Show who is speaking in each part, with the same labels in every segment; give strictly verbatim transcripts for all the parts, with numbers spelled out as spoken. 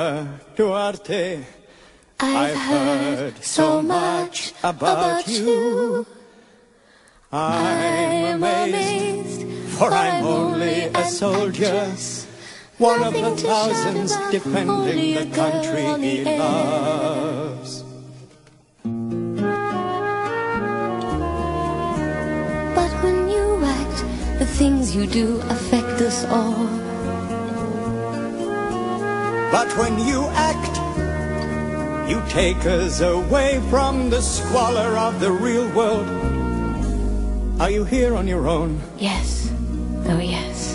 Speaker 1: Mama Duarte,
Speaker 2: I've, I've heard so much about you.
Speaker 1: I'm amazed, for I'm only a soldier, one of the thousands defending the country he loves.
Speaker 2: But when you act, the things you do affect us all.
Speaker 1: But when you act, you take us away from the squalor of the real world. Are you here on your own?
Speaker 2: Yes. Oh, yes.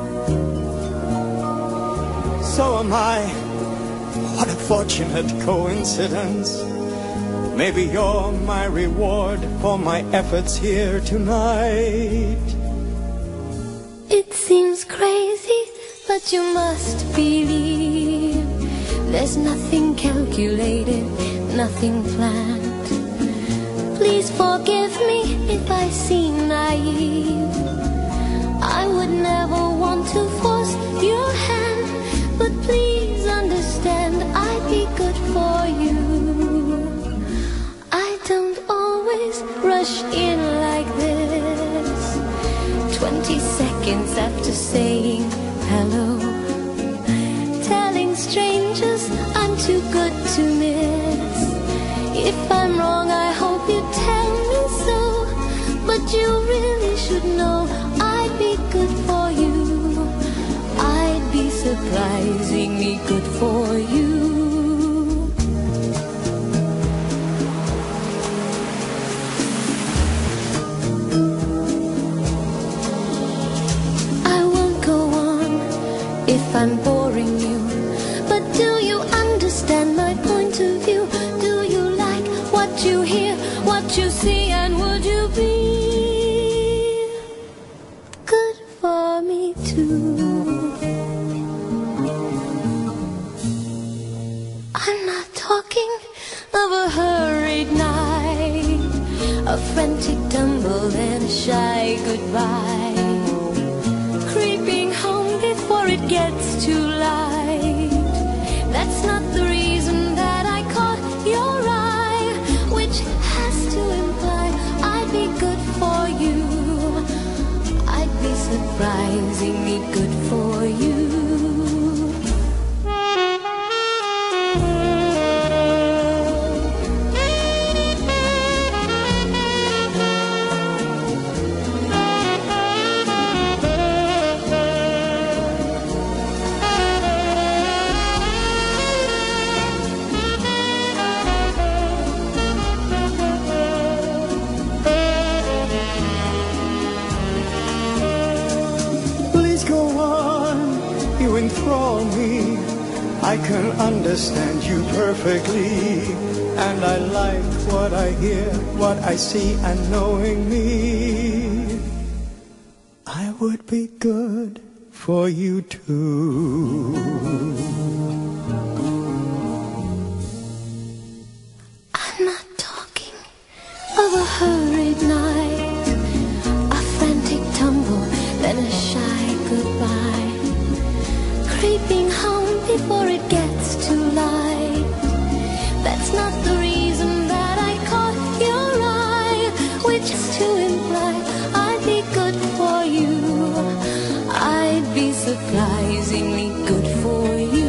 Speaker 1: So am I. What a fortunate coincidence. Maybe you're my reward for my efforts here tonight.
Speaker 2: It seems crazy, but you must believe there's nothing calculated, nothing planned. Please forgive me if I seem naive. I would never want to force your hand, but please understand I'd be good for you. I don't always rush in like this. Twenty seconds after saying hello, telling strangers I'm too good to miss. If I'm wrong, I hope you tell me so, but you really should know I'd be good for you. I'd be surprisingly good for you. I won't go on if I'm boring you, but do you understand my point of view? Do you like what you hear, what you see, and would you be good for me too? I'm not talking of a hurried night, a frantic tumble and a shy goodbye, creeping home before it gets too light. That's not the reason that I caught your eye, which has to imply I'd be good for you. I'd be surprisingly good for you.
Speaker 1: You enthrall me. I can understand you perfectly, and I like what I hear, what I see, and knowing me, I would be good for you too.
Speaker 2: I'm not talking of a hurried night, a frantic tumble, then a shy goodbye, creeping home before it gets too light. That's not the reason that I caught your eye, which is to imply I'd be good for you. I'd be surprisingly good for you.